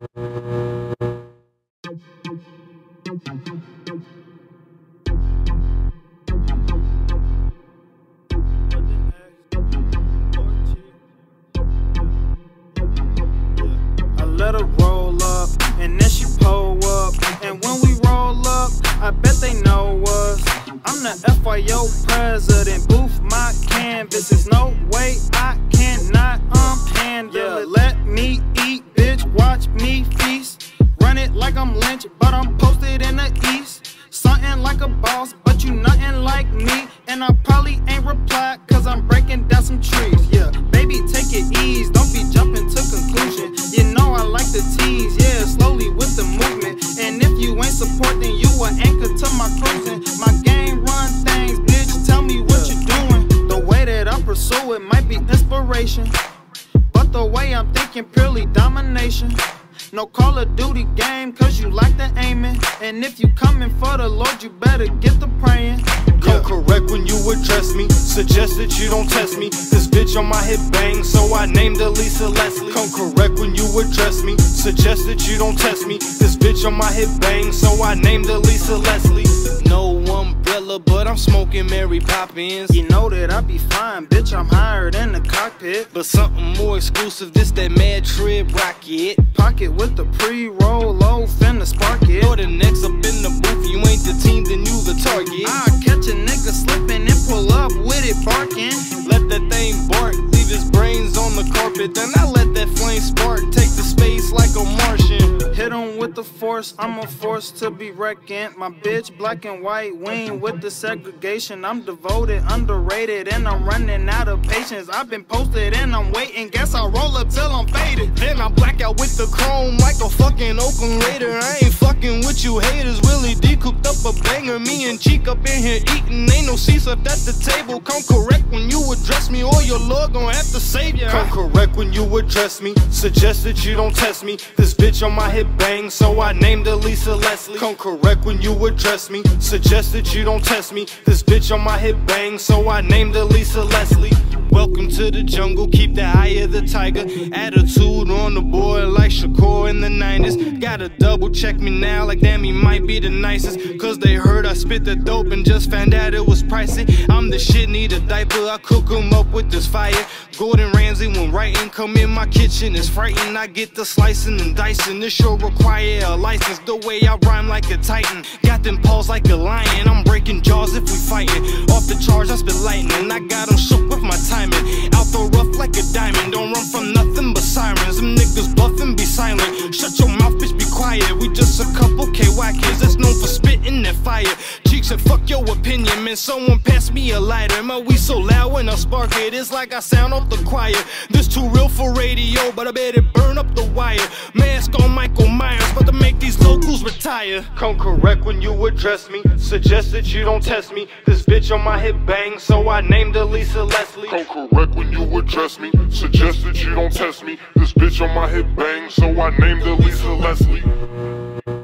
Let her roll up, and then she pull up. And when we roll up, I bet they know us. I'm the FYO president, booth my canvas. There's no way I cannot handle it. Let me eat, bitch, watch me feast. Run it like I'm Lynch, but I'm posted in the east. Something like a boss, but you nothing like me. And I probably ain't replied, cause I'm breaking down some trees. Yeah, baby, take it easy, don't be jumping to conclusion. You know I like to tease, yeah, slowly with the movement. And if you ain't supporting, you an anchor to my cruising. My game run things, bitch, tell me what you're doing. The way that I pursue it might be inspiration, but the way I'm thinking purely domination. No Call of Duty game, cause you like the aiming. And if you coming for the Lord, you better get the praying. Come correct when you address me. Suggest that you don't test me. This bitch on my hip bang, so I named her Lisa Leslie. Come correct when you address me. Suggest that you don't test me. This bitch on my hip bang, so I named her Lisa Leslie. No umbrella, but I'm smoking Mary Poppins. You know that I be flying, bitch, I'm higher than the cockpit. But something more exclusive, this that Mad Trip rocket. Pocket with the pre-roll, low, finna spark it. Or the next up in the booth, you ain't the team, then you the target. I catch a nigga slipping and pull up with it barking. Let that thing bark, leave his brains on the carpet. Then I let that flame spark, take the space like a Martian. Hit him with the force, I'm a force to be reckoned. My bitch black and white, we ain't with the segregation. I'm devoted, underrated, and I'm running out of patience. I've been posted and I'm waiting, guess I'll roll up till I'm faded. Then I black out with the chrome like a fucking Oakland Raider. I ain't fucking with you haters. Willie D cooked up a banger, me and Cheek up in here eating. Ain't no seats up at the table. Come correct when you address me, or your Lord gon' have to save ya. Come correct when you address me. Suggest that you don't test me. This bitch on my hip bang, so I named her Lisa Leslie. Come correct when you address me. Suggest that you don't test me. This bitch on my hip bang, so I named her Lisa Leslie. Welcome to the jungle, keep the eye of the tiger. Attitude on the board like Shakur in the 90s. Gotta double check me now, like damn he might be the nicest. Cause they heard I spit the dope and just found out it was pricey. I'm the shit, need a diaper, I cook 'em up with this fire. Gordon Ramsay when writing, come in my kitchen, it's frightened. I get the slicing and dicing, this sure require a license. The way I rhyme like a titan, got them paws like a lion. I'm breaking jaws if we fighting. Off the charge, I spit lightning, I got 'em shook with my timing. Out the rough like a diamond, don't run from nothing but sirens. Them niggas bluffing, be silent. Shut your mouth, bitch, be quiet. We just a couple KY kids that's known for spitting that fire. Cheeks said, fuck your opinion, man. Someone pass me a lighter. Man, we so loud when I spark it, it's like I sound off the choir. This too real for radio, but I bet it burn up the wire. Mask on Michael Myers, about to make these locals retire. Come correct when you address me. Suggest that you don't test me. This bitch on my hip bang, so I named her Lisa Leslie. Come correct when you address me. Suggest that you don't test me. This bitch on my hip bang, so I named her Lisa Leslie.